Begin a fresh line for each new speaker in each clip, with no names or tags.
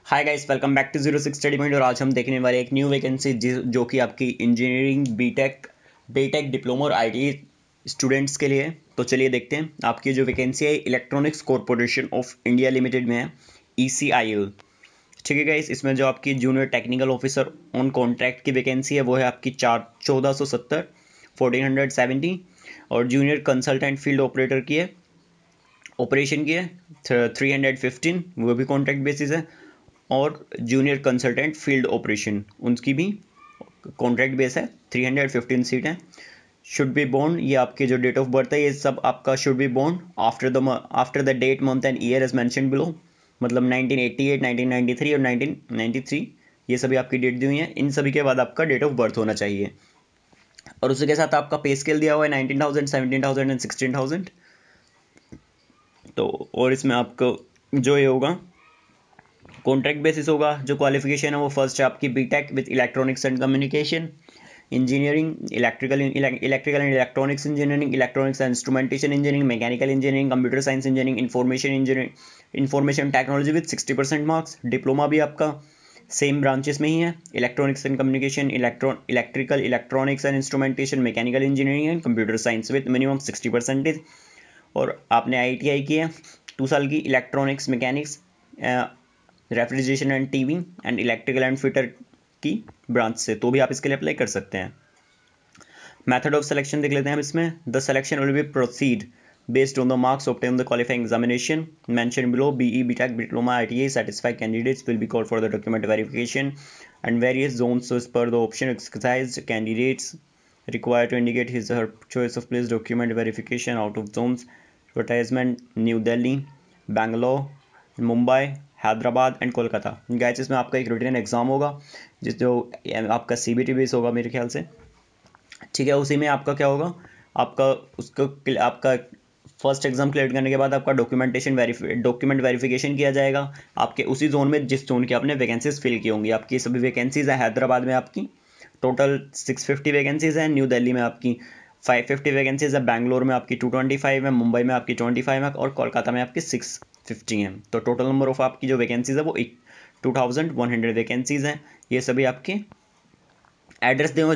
Hi guys, welcome back to 06 study point. और आज हम देखने वाले एक न्यू वैकेंसी जो कि आपकी इंजीनियरिंग बीटेक डिप्लोमा और आईटी स्टूडेंट्स के लिए है। तो चलिए देखते हैं। आपकी जो वैकेंसी है electronics corporation of India limited में है, ECIL। ठीक है गाइस, इसमें जो आपकी junior technical officer on contract की वैकेंसी है वो है आपकी 1470 और जूनियर कंसल्टेंट फील्ड ऑपरेटर की है, ऑपरेशन की है 315, वो भी कॉन्ट्रैक्ट बेसिस है। और जूनियर कंसल्टेंट फील्ड ऑपरेशन उनकी भी कॉन्ट्रैक्ट बेस है, 315 सीट है। शुड बी बोर्न, ये आपके जो डेट ऑफ बर्थ है ये सब आपका should be born after the date month and year as mention below. मतलब 1988, 1993 और 1993 ये सभी आपकी डेट दी हुई है। इन सभी के बाद आपका डेट ऑफ बर्थ होना चाहिए। और उसी के साथ आपका पे स्केल दिया हुआ है 19,000, 17,000 एंड 16,000। तो और इसमें आपको जो ये होगा कॉन्ट्रैक्ट बेसिस होगा। जो क्वालिफिकेशन है वो फर्स्ट है आपकी B tech with electronics and communication engineering, electrical and electronics engineering, electronics and instrumentation engineering, mechanical engineering, computer science engineering, information technology with 60% marks. Diploma भी आपका सेम ब्रांचेस में ही है, electronics and communication, electrical, electronics and instrumentation, mechanical engineering and computer science with minimum 60%। और आपने ITI की है 2 साल की, electronics mechanics, refrigeration and TV and electrical and fitter की ब्रांच से, तो भी आप इसके लिए अप्लाई कर सकते हैं। मेथड ऑफ सिलेक्शन देख लेते हैं हम इसमें। The selection will be proceed based on the marks obtained in the qualifying examination mentioned below. BE, BTech, Diploma, ITI satisfied candidates will be called for the document verification and various zones as per the option exercised. Candidates required to indicate his or her choice of place document verification out of zones. Advertisement: New Delhi, Bangalore, Mumbai, Hyderabad and Kolkata. Guys, इसमें आपका एक written exam होगा जो आपका CBT base होगा मेरे ख्याल से। ठीक है, उसी में आपका क्या होगा, आपका फर्स्ट एग्जाम क्लियर करने के बाद आपका डॉक्यूमेंट वेरिफिकेशन किया जाएगा आपके उसी जोन में जिस जोन की आपने वैकेंसीज फिल की होंगी। आपकी सभी वैकेंसीज है हैदराबाद में आपकी टोटल 650 वैकेंसीज हैं, न्यू दिल्ली में आपकी 550 वैकेंसीज है, बैंगलोर में आपकी 225 है, मुंबई में आपकी 25 है और कोलकाता में आपकी 650 है। तो टोटल नंबर ऑफ आपकी जो वैकेंसीज है वो 2100 वैकेंसीज हैं। ये सभी आपके एड्रेस देंगे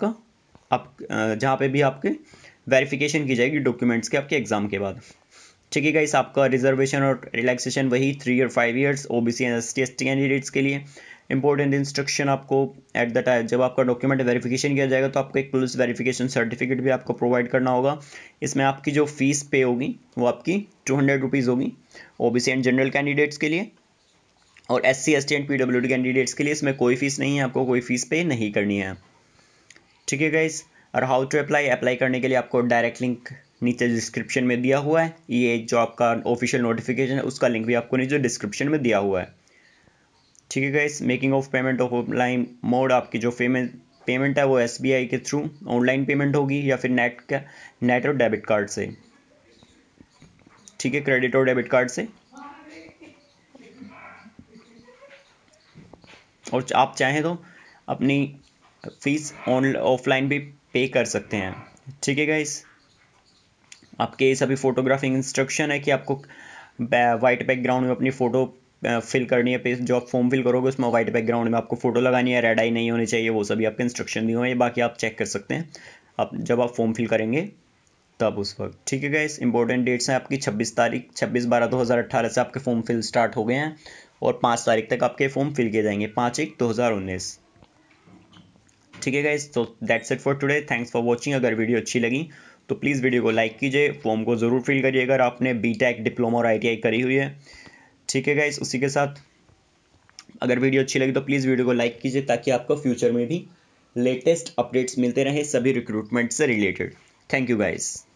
जहाँ पे भी आपके वेरिफिकेशन की जाएगी डॉक्यूमेंट्स के आपके एग्जाम के बाद। ठीक है गाइस, आपका रिजर्वेशन और रिलैक्सेशन वही 3 और 5 years OBC and ST candidates के लिए। इंपॉर्टेंट इंस्ट्रक्शन आपको एट द टाइम जब आपका डॉक्यूमेंट वेरिफिकेशन किया जाएगा तो आपको एक पुलिस वेरिफिकेशन सर्टिफिकेट भी आपको प्रोवाइड करना होगा। इसमें आपकी जो फीस पे होगी वो आपकी 200 रुपीज़ होगी OBC एंड जनरल कैंडिडेट्स के लिए। और SC ST and PWD candidates के लिए इसमें कोई फीस नहीं है, आपको कोई फीस पे नहीं करनी है। ठीक है गाइस, और हाउ टू अप्लाई करने के लिए आपको डायरेक्ट लिंक नीचे डिस्क्रिप्शन में दिया हुआ है। ये जो आपका ऑफिशियल नोटिफिकेशन है उसका लिंक भी आपको नीचे डिस्क्रिप्शन में दिया हुआ है। ठीक है guys, making of payment of online mode, आपकी जो पेमेंट है वो SBI के थ्रू ऑनलाइन पेमेंट होगी या फिर नेट और डेबिट कार्ड से। ठीक है, क्रेडिट और डेबिट कार्ड से। और आप चाहें तो अपनी फीस ऑफलाइन भी पे कर सकते हैं। ठीक है गाइस, आपके सभी फोटोग्राफिंग इंस्ट्रक्शन है कि आपको वाइट बैकग्राउंड में अपनी फ़ोटो फिल करनी है। जो आप फॉर्म फिल करोगे उसमें वाइट बैकग्राउंड में आपको फ़ोटो लगानी है, रेड आई नहीं होनी चाहिए, वो सभी आपके इंस्ट्रक्शन दिए हुए हैं। बाकी आप चेक कर सकते हैं आप जब आप फॉर्म फिल करेंगे तब उस वक्त। ठीक है गाइस, इंपॉर्टेंट डेट्स हैं आपकी 26/12/2018 से आपके फॉर्म फिल स्टार्ट हो गए हैं और 5 तारीख तक आपके फॉर्म फिल किए जाएंगे, 5/1/2019। ठीक है गाइस, तो that's it for today. Thanks for watching. अगर वीडियो अच्छी लगी तो प्लीज़ वीडियो को लाइक कीजिए, फॉर्म को ज़रूर फिल करिए अगर आपने बीटेक डिप्लोमा और ITI करी हुई है। ठीक है गाइस, उसी के साथ अगर वीडियो अच्छी लगी तो प्लीज़ वीडियो को लाइक कीजिए ताकि आपको फ्यूचर में भी लेटेस्ट अपडेट्स मिलते रहें सभी रिक्रूटमेंट से रिलेटेड। Thank you guys.